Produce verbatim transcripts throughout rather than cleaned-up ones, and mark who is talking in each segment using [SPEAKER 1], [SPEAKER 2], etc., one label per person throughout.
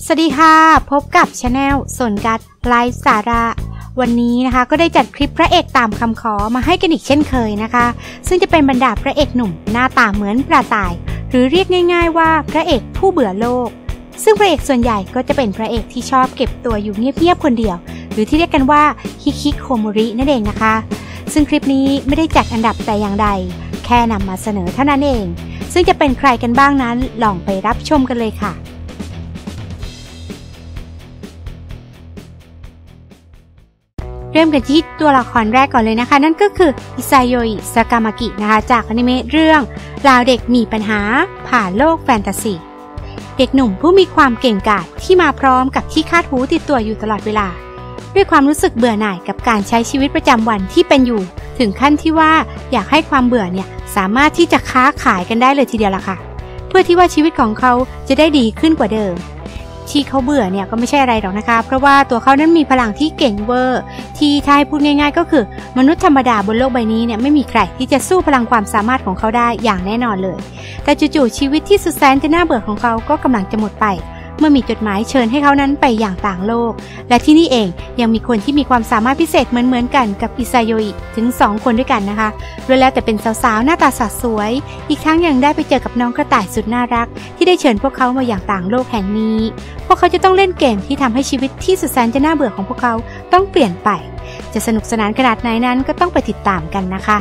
[SPEAKER 1] สวัสดีค่ะพบกับชาแนลสนกัดไลฟ์สาระวันนี้นะคะก็ได้จัดคลิปพระเอกตามคำขอมาให้กันอีกเช่นเคยนะคะซึ่งจะเป็นบรรดาพระเอกหนุ่มหน้าตาเหมือนกระต่ายหรือเรียกง่ายๆว่าพระเอกผู้เบื่อโลกซึ่งพระเอกส่วนใหญ่ก็จะเป็นพระเอกที่ชอบเก็บตัวอยู่เงียบๆคนเดียวหรือที่เรียกกันว่าฮิคิโคโมรินั่นเองนะคะซึ่งคลิปนี้ไม่ได้จัดอันดับแต่อย่างใดแค่นำมาเสนอเท่านั้นเองซึ่งจะเป็นใครกันบ้างนั้นลองไปรับชมกันเลยค่ะเริ่มกันที่ตัวละครแรกก่อนเลยนะคะนั่นก็คืออิซาโยอิซากามากินะคะจากอนิเมะเรื่องราวเด็กมีปัญหาผ่านโลกแฟนตาซีเด็กหนุ่มผู้มีความเก่งกาจที่มาพร้อมกับที่คาดหูติดตัวอยู่ตลอดเวลาด้วยความรู้สึกเบื่อหน่ายกับการใช้ชีวิตประจำวันที่เป็นอยู่ถึงขั้นที่ว่าอยากให้ความเบื่อเนี่ยสามารถที่จะค้าขายกันได้เลยทีเดียวล่ะค่ะเพื่อที่ว่าชีวิตของเขาจะได้ดีขึ้นกว่าเดิมที่เขาเบื่อเนี่ยก็ไม่ใช่อะไรหรอกนะคะเพราะว่าตัวเขานั้นมีพลังที่เก่งเวอร์ที่ถ้าให้พูดง่ายๆก็คือมนุษย์ธรรมดาบนโลกใบนี้เนี่ยไม่มีใครที่จะสู้พลังความสามารถของเขาได้อย่างแน่นอนเลยแต่จู่ๆชีวิตที่สุดแสนจะน่าเบื่อของเขาก็กำลังจะหมดไปเมื่อมีจดหมายเชิญให้เขานั้นไปอย่างต่างโลกและที่นี่เองยังมีคนที่มีความสามารถพิเศษเหมือนๆกันกับอิซาโยอิถึงสองคนด้วยกันนะคะล้วนแล้วแต่เป็นสาวๆหน้าตาสดสวยอีกทั้งยังได้ไปเจอกับน้องกระต่ายสุดน่ารักที่ได้เชิญพวกเขามาอย่างต่างโลกแห่งนี้พวกเขาจะต้องเล่นเกมที่ทำให้ชีวิตที่สุดแสนจะน่าเบื่อของพวกเขาต้องเปลี่ยนไปจะสนุกสนานขนาดไหนนั้นก็ต้องไปติดตามกันนะคะ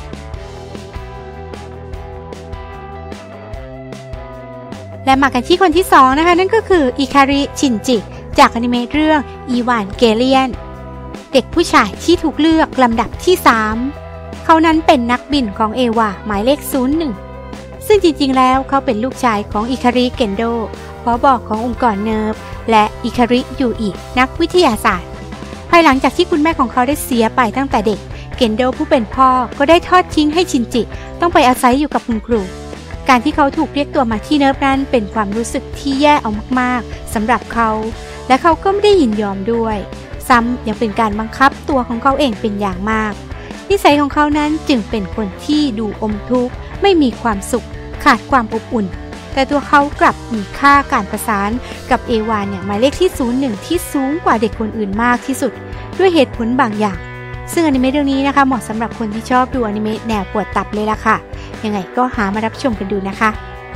[SPEAKER 1] และมากันที่คนที่สองนะคะนั่นก็คืออิคาริชินจิจากอนิเมะเรื่องอีวานเกเลียนเด็กผู้ชายที่ถูกเลือกลำดับที่สามเขานั้นเป็นนักบินของเอวาหมายเลขศูนย์หนึ่งซึ่งจริงๆแล้วเขาเป็นลูกชายของอิคาริเกนโดผอ.ขององค์กรเนิร์ฟและอิคาริยูอินักวิทยาศาสตร์ภายหลังจากที่คุณแม่ของเขาได้เสียไปตั้งแต่เด็กเกนโดผู้เป็นพ่อก็ได้ทอดทิ้งให้ชินจิต้องไปอาศัยอยู่กับคุณครูการที่เขาถูกเรียกตัวมาที่เนิร์ฟนั้นเป็นความรู้สึกที่แย่เอามากๆสำหรับเขาและเขาก็ไม่ได้ยินยอมด้วยซ้ำยังเป็นการบังคับตัวของเขาเองเป็นอย่างมากนิสัยของเขานั้นจึงเป็นคนที่ดูอมทุกข์ไม่มีความสุขขาดความอบอุ่นแต่ตัวเขากลับมีค่าการประสานกับเอวาเนี่ยหมายเลขที่ศูนย์หนึ่งที่สูงกว่าเด็กคนอื่นมากที่สุดด้วยเหตุผลบางอย่างซึ่งอนิเมะเรื่องนี้นะคะเหมาะสำหรับคนที่ชอบดูอนิเมะแนวปวดตับเลยล่ะค่ะยังไงก็หามารับชมกันดูนะคะ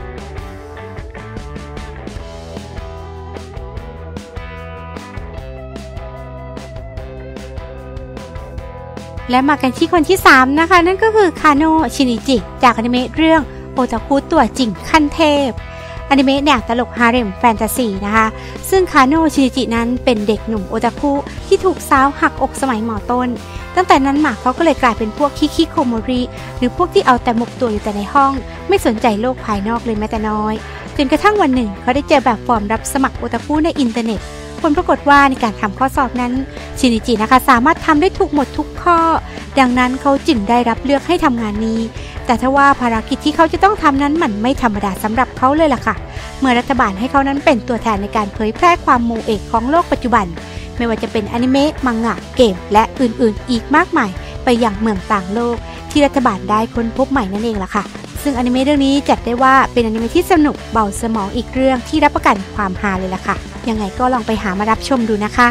[SPEAKER 1] และมากันที่คนที่สามนะคะนั่นก็คือคาโนะชินิจิจากอนิเมะเรื่องโอตาคุตัวจริงขั้นเทพอนิเมะแนวตลกฮาเร็มแฟนตาซีนะคะซึ่งคาโนะชินิจินั้นเป็นเด็กหนุ่มโอตาคุที่ถูกสาวหักอกสมัยม.ต้นตั้งแต่นั้นมาเขาก็เลยกลายเป็นพวกคิคิโคโมริหรือพวกที่เอาแต่หมกตัวอยู่แต่ในห้องไม่สนใจโลกภายนอกเลยแม้แต่น้อยจนกระทั่งวันหนึ่งเขาได้เจอแบบฟอร์มรับสมัครโอตาคุในอินเทอร์เน็ตผลปรากฏว่าในการทำข้อสอบนั้นชินิจินะคะสามารถทำได้ถูกหมดทุกข้อดังนั้นเขาจึงได้รับเลือกให้ทำงานนี้แต่ถ้าว่าภารกิจที่เขาจะต้องทำนั้นมันไม่ธรรมดาสำหรับเขาเลยล่ะค่ะเมื่อรัฐบาลให้เขานั้นเป็นตัวแทนในการเผยแพร่ความโมเอกของโลกปัจจุบันไม่ว่าจะเป็นอนิเมะมังงะเกมและอื่นๆอีกมากมายไปยังเมืองต่างโลกที่รัฐบาลได้ค้นพบใหม่นั่นเองล่ะค่ะซึ่งอนิเมะเรื่องนี้จัดได้ว่าเป็นอนิเมะที่สนุกเบาสมองอีกเรื่องที่รับประกันความฮาเลยล่ะค่ะยังไงก็ลองไปหามารับชมดูนะคะ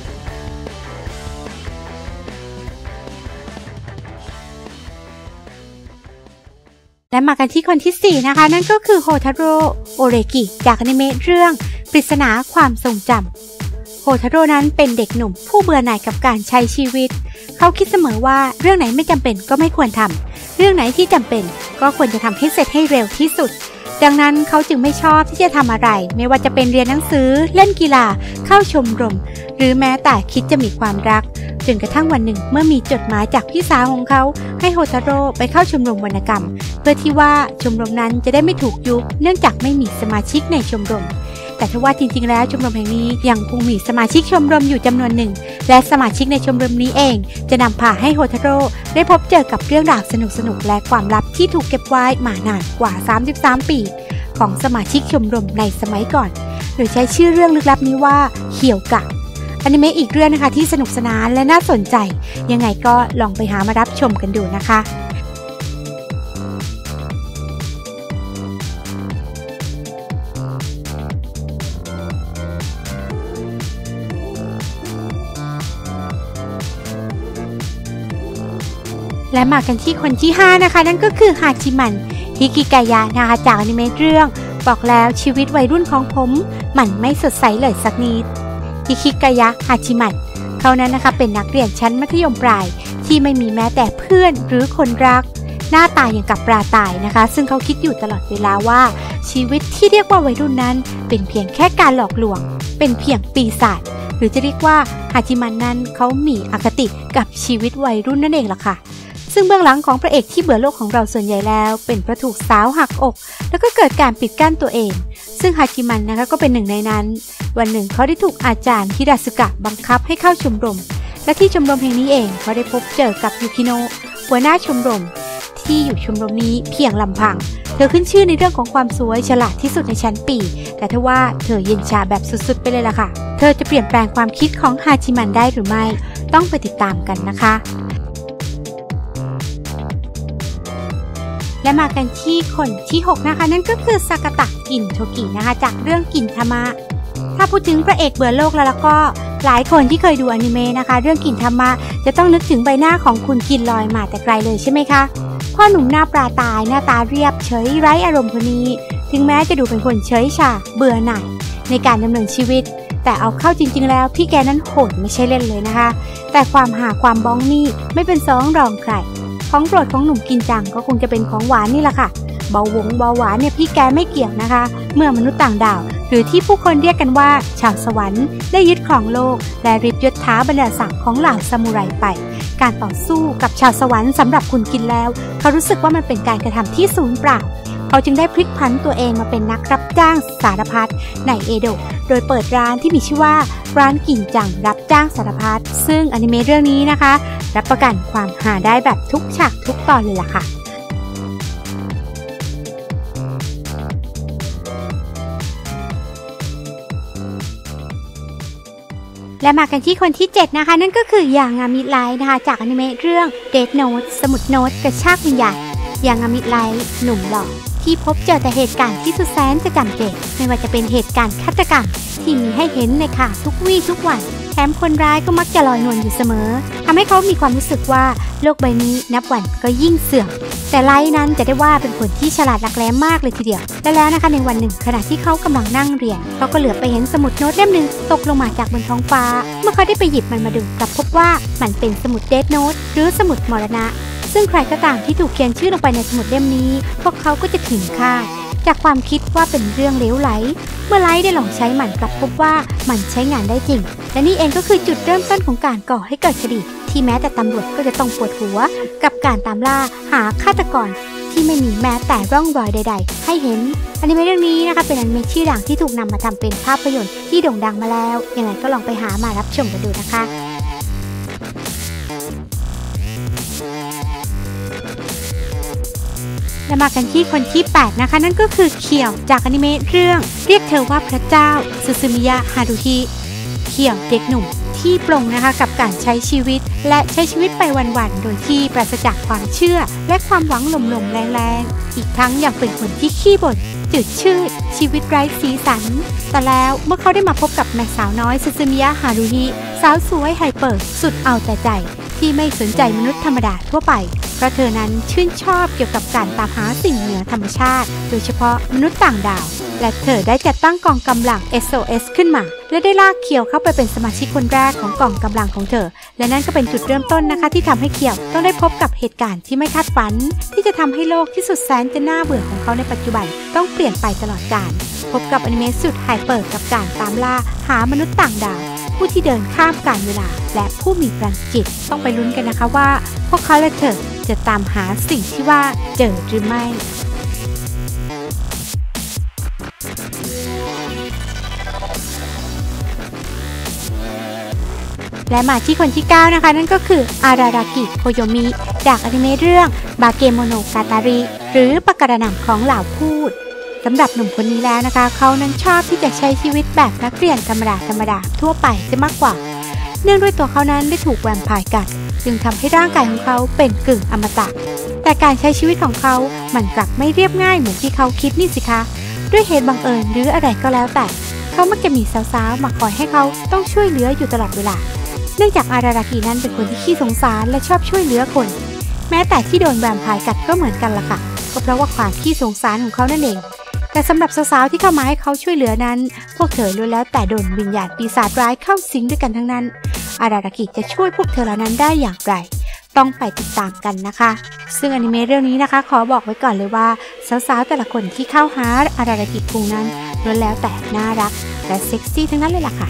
[SPEAKER 1] และมากันที่คนที่สี่นะคะนั่นก็คือโฮทาโร่โอเรกิจากอนิเมะเรื่องปริศนาความทรงจำโฮทาโร่นั้นเป็นเด็กหนุ่มผู้เบื่อหน่ายกับการใช้ชีวิตเขาคิดเสมอว่าเรื่องไหนไม่จำเป็นก็ไม่ควรทำเรื่องไหนที่จำเป็นก็ควรจะทำให้เสร็จให้เร็วที่สุดดังนั้นเขาจึงไม่ชอบที่จะทำอะไรไม่ว่าจะเป็นเรียนหนังสือเล่นกีฬาเข้าชมรมหรือแม้แต่คิดจะมีความรักจนกระทั่งวันหนึ่งเมื่อมีจดหมายจากพี่สาวของเขาให้โฮทาโร่ไปเข้าชมรมวรรณกรรมเพื่อที่ว่าชมรมนั้นจะได้ไม่ถูกยุบเนื่องจากไม่มีสมาชิกในชมรมแต่ถ้าว่าจริงๆแล้วชมรมแห่งนี้ยังคงมีสมาชิกชมรมอยู่จำนวนหนึ่งและสมาชิกในชมรมนี้เองจะนำพาให้โฮทาโร่ได้พบเจอกับเรื่องราวสนุกๆและความลับที่ถูกเก็บไว้มานานกว่าสามสิบสามปีของสมาชิกชมรมในสมัยก่อนโดยใช้ชื่อเรื่องลึกลับนี้ว่าเคียวกะอนิเมะอีกเรื่องนะคะที่สนุกสนานและน่าสนใจยังไงก็ลองไปหามารับชมกันดูนะคะและมากันที่คนที่ห้านะคะนั่นก็คือฮาจิมันฮิกิกายะนะคะจากอนิเมะเรื่องบอกแล้วชีวิตวัยรุ่นของผมมันไม่สดใสเลยสักนิดฮิกิกายะฮาจิมันเขานั้นนะคะเป็นนักเรียนชั้นมัธยมปลายที่ไม่มีแม้แต่เพื่อนหรือคนรักหน้าตาอย่างกับปลาตายนะคะซึ่งเขาคิดอยู่ตลอดเวลาว่าชีวิตที่เรียกว่าวัยรุ่นนั้นเป็นเพียงแค่การหลอกลวงเป็นเพียงปีศาจหรือจะเรียกว่าฮาจิมันนั้นเขามีอคติกับชีวิตวัยรุ่นนั่นเองล่ะค่ะซึ่งเบื้องหลังของพระเอกที่เบื่อโลกของเราส่วนใหญ่แล้วเป็นเพราะถูกสาวหักอกแล้วก็เกิดการปิดกั้นตัวเองซึ่งฮาจิมันนะคะก็เป็นหนึ่งในนั้นวันหนึ่งเขาได้ถูกอาจารย์ฮิราสึกะบังคับให้เข้าชมรมและที่ชมรมแห่งนี้เองเขาได้พบเจอกับยูคิโนะหัวหน้าชมรมที่อยู่ชมรมนี้เพียงลำพังเธอขึ้นชื่อในเรื่องของความสวยฉลาดที่สุดในชั้นปีแต่ทว่าเธอเย็นชาแบบสุดๆไปเลยล่ะค่ะเธอจะเปลี่ยนแปลงความคิดของฮาจิมันได้หรือไม่ต้องไปติดตามกันนะคะและมากันที่คนที่หกนะคะนั่นก็คือซากาตะกินโทกินะคะจากเรื่องกินทามะถ้าพูดถึงพระเอกเบื่อโลกแล้วแล้วก็หลายคนที่เคยดูอนิเมะนะคะเรื่องกินทามะจะต้องนึกถึงใบหน้าของคุณกินลอยมาแต่ไกลเลยใช่ไหมคะพ่อหนุ่มหน้าปลาตายหน้าตาเรียบเฉยไร้อารมณ์คนนี้ถึงแม้จะดูเป็นคนเฉยชาเบื่อหน่ายในการดำเนินชีวิตแต่เอาเข้าจริงๆแล้วพี่แกนั้นโหดไม่ใช่เล่นเลยนะคะแต่ความหาความบ้องนี่ไม่เป็นสองรองใครของโปรดของหนุ่มกินจังก็คงจะเป็นของหวานนี่แหละค่ะเบาหวงเบาหวานเนี่ยพี่แกไม่เกี่ยงนะคะเมื่อมนุษย์ต่างดาวหรือที่ผู้คนเรียกกันว่าชาวสวรรค์ได้ยึดครองโลกและริบยศท้าบรรดาศักดิ์ของเหล่าซามูไรไปการต่อสู้กับชาวสวรรค์สำหรับคุณกินแล้วเขารู้สึกว่ามันเป็นการกระทำที่สูญเปล่าเขาจึงได้พลิกผันตัวเองมาเป็นนักรับจ้างสารพัดในเอโดะโดยเปิดร้านที่มีชื่อว่าร้านกินจังรับจ้างสารพัดซึ่งอนิเมะเรื่องนี้นะคะรับประกันความหาได้แบบทุกฉากทุกตอนเลยล่ะค่ะและมากันที่คนที่เจ็ดนะคะนั่นก็คือยางามิไลท์นะคะจากอนิเมะเรื่อง Death Note สมุดโน้ตกระชากวิญญาณยางามิไลท์หนุ่มหล่อที่พบเจอแต่เหตุการณ์ที่สุดแสนจะจำเจไม่ว่าจะเป็นเหตุการณ์ฆาตกรรมที่มีให้เห็นในข่าวทุกวี่ทุกวันแถมคนร้ายก็มักจะลอยนวลอยู่เสมอทำให้เขามีความรู้สึกว่าโลกใบนี้นับวันก็ยิ่งเสื่อมแต่ไลท์นั้นจะได้ว่าเป็นคนที่ฉลาดหลักแหลมมากเลยทีเดียวและแล้วนะคะในวันหนึ่งขณะที่เขากำลังนั่งเรียนเขาก็เหลือไปเห็นสมุดโน้ตเล่มหนึ่งตกลงมาจากบนท้องฟ้าเมื่อเขาได้ไปหยิบมันมาดูกลับพบว่ามันเป็นสมุดเดธโน้ตหรือสมุดมรณะซึ่งใครก็ตามที่ถูกเขียนชื่อลงไปในสมุดเล่มนี้พวกเขาก็จะถึงคาดจากความคิดว่าเป็นเรื่องเลวไหลเมื่อไลท์ได้ลองใช้มันกลับพบว่ามันใช้งานได้จริงและนี่เองก็คือจุดเริ่มต้นของการก่อให้เกิดคดีที่แม้แต่ตำรวจก็จะต้องปวดหัวกับการตามล่าหาฆาตกรที่ไม่มีแม้แต่ร่องรอยใดๆให้เห็นอนิเมะเรื่องนี้นะคะเป็นอนิเมะชื่อดังที่ถูกนำมาทำเป็นภาพยนตร์ที่โด่งดังมาแล้วยังไงก็ลองไปหามารับชมกันดูนะคะและมากันที่คนที่แปดนะคะนั่นก็คือเคียวจากอนิเมะเรื่องเรียกเธอว่าพระเจ้าซูซูมิยะฮารุฮิเคียวเด็กหนุ่มที่ปลงนะคะกับการใช้ชีวิตและใช้ชีวิตไปวันๆโดยที่ปราศจากความเชื่อและความหวังหลมๆแรงๆอีกทั้งยังเป็นคนที่ขี้บ่นจืดชืดชีวิตไร้สีสันแต่แล้วเมื่อเขาได้มาพบกับแม่สาวน้อยซูซูมิยะฮารุฮิสาวสวยไฮเปอร์สุดเอาแต่ใจที่ไม่สนใจมนุษย์ธรรมดาทั่วไปเพราะเธอนั้นชื่นชอบเกี่ยวกับการตามหาสิ่งเหนือธรรมชาติโดยเฉพาะมนุษย์ต่างดาวและเธอได้จัดตั้งกองกำลัง เอส โอ เอส ขึ้นมาและได้ลากเคียวเข้าไปเป็นสมาชิกคนแรกของกองกำลังของเธอและนั่นก็เป็นจุดเริ่มต้นนะคะที่ทำให้เคียวต้องได้พบกับเหตุการณ์ที่ไม่คาดฝันที่จะทำให้โลกที่สุดแสนจะน่าเบื่อของเขาในปัจจุบันต้องเปลี่ยนไปตลอดกาลพบกับอนิเมะสุดไฮเปอร์กับการตามล่าหามนุษย์ต่างดาวผู้ที่เดินข้ามกาลเวลาและผู้มีพลังจิตต้องไปลุ้นกันนะคะว่าพวกเขาและเธอจะตามหาสิ่งที่ว่าเจอหรือไม่และมาที่คนที่เก้านะคะนั่นก็คืออารารากิโคโยมิจากอนิเมะเรื่องบาเกโมโนกาตาริหรือปะการังของเหล่าพูดสำหรับหนุ่มคนนี้แล้วนะคะเขานั้นชอบที่จะใช้ชีวิตแบบนักเรียนธรรมดาธรรมดาทั่วไปจะมากกว่าเนื่องด้วยตัวเขานั้นได้ถูกแวมไพร์กัดจึงทำให้ร่างกายของเขาเป็นกึ่งอมตะแต่การใช้ชีวิตของเขามันกลับไม่เรียบง่ายเหมือนที่เขาคิดนี่สิคะด้วยเหตุบังเอิญหรืออะไรก็แล้วแต่เขามักจะมีสาวๆมาคอยให้เขาต้องช่วยเหลืออยู่ตลอดเวลาเนื่องจากอารารากินั้นเป็นคนที่ขี้สงสารและชอบช่วยเหลือคนแม้แต่ที่โดนแวมไพร์กัดก็เหมือนกันล่ะค่ะก็เพราะว่าความขี้สงสารของเขานั่นเองแต่สำหรับสาวๆที่เข้ามาให้เขาช่วยเหลือนั้นพวกเธอล้วนแล้วแต่โดนวิญญาณปีศาจร้ายเข้าสิงด้วยกันทั้งนั้นอารารากิจะช่วยพวกเธอเหล่านั้นได้อย่างไรต้องไปติดตามกันนะคะซึ่งอนิเมะเรื่องนี้นะคะขอบอกไว้ก่อนเลยว่าสาวๆแต่ละคนที่เข้าหาอารารากิคุงนั้นล้วนแล้วแต่น่ารักและเซ็กซี่ทั้งนั้นเลยล่ะค่ะ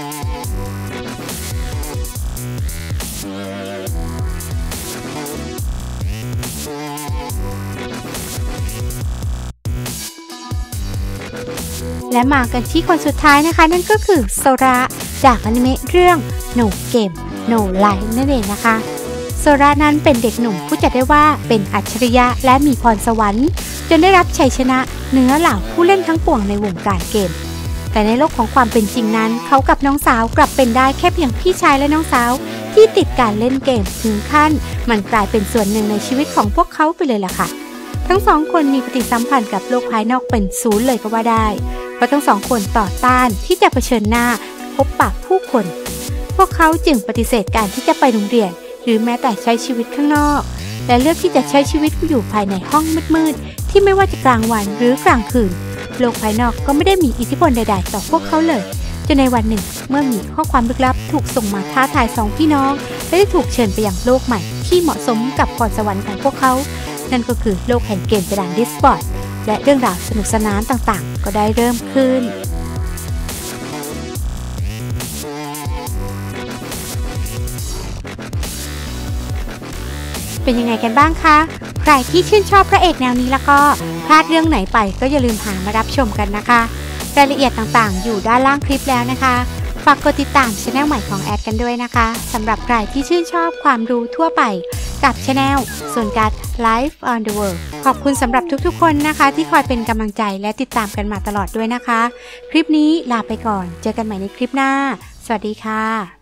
[SPEAKER 1] และมากันที่คนสุดท้ายนะคะนั่นก็คือโซระจากอนิเมะเรื่อง No Game No Life นั่นเองนะคะโซระนั้นเป็นเด็กหนุ่มผู้จัดได้ว่าเป็นอัจฉริยะและมีพรสวรรค์จนได้รับชัยชนะเหนือเหล่าผู้เล่นทั้งปวงในวงการเกมแต่ในโลกของความเป็นจริงนั้นเขากับน้องสาวกลับเป็นได้แค่เพียงพี่ชายและน้องสาวที่ติดการเล่นเกมถึงขั้นมันกลายเป็นส่วนหนึ่งในชีวิตของพวกเขาไปเลยล่ะค่ะทั้งสองคนมีปฏิสัมพันธ์กับโลกภายนอกเป็นศูนย์เลยก็ว่าได้เพราะทั้งสองคนต่อต้านที่จะเผชิญหน้าพบปะผู้คนพวกเขาจึงปฏิเสธการที่จะไปโรงเรียนหรือแม้แต่ใช้ชีวิตข้างนอกและเลือกที่จะใช้ชีวิตอยู่ภายในห้องมืดๆที่ไม่ว่าจะกลางวันหรือกลางคืนโลกภายนอกก็ไม่ได้มีอิทธิพลใดๆต่อพวกเขาเลยจนในวันหนึ่งเมื่อมีข้อความลึกลับถูกส่งมาท้าทายสองพี่น้องและได้ถูกเชิญไปยังโลกใหม่ที่เหมาะสมกับพรสวรรค์ของพวกเขานั่นก็คือโลกแห่งเกมกระดานดิสบอร์ดและเรื่องราวสนุกสนานต่างๆก็ได้เริ่มขึ้นเป็นยังไงกันบ้างคะใครที่ชื่นชอบพระเอกแนวนี้แล้วก็พลาดเรื่องไหนไปก็อย่าลืมหามารับชมกันนะคะรายละเอียดต่างๆอยู่ด้านล่างคลิปแล้วนะคะฝากกดติดตามช่องใหม่ของแอดกันด้วยนะคะสำหรับใครที่ชื่นชอบความรู้ทั่วไปกับช่องส่วนการ Life on the World ขอบคุณสำหรับทุกๆคนนะคะที่คอยเป็นกำลังใจและติดตามกันมาตลอดด้วยนะคะคลิปนี้ลาไปก่อนเจอกันใหม่ในคลิปหน้าสวัสดีค่ะ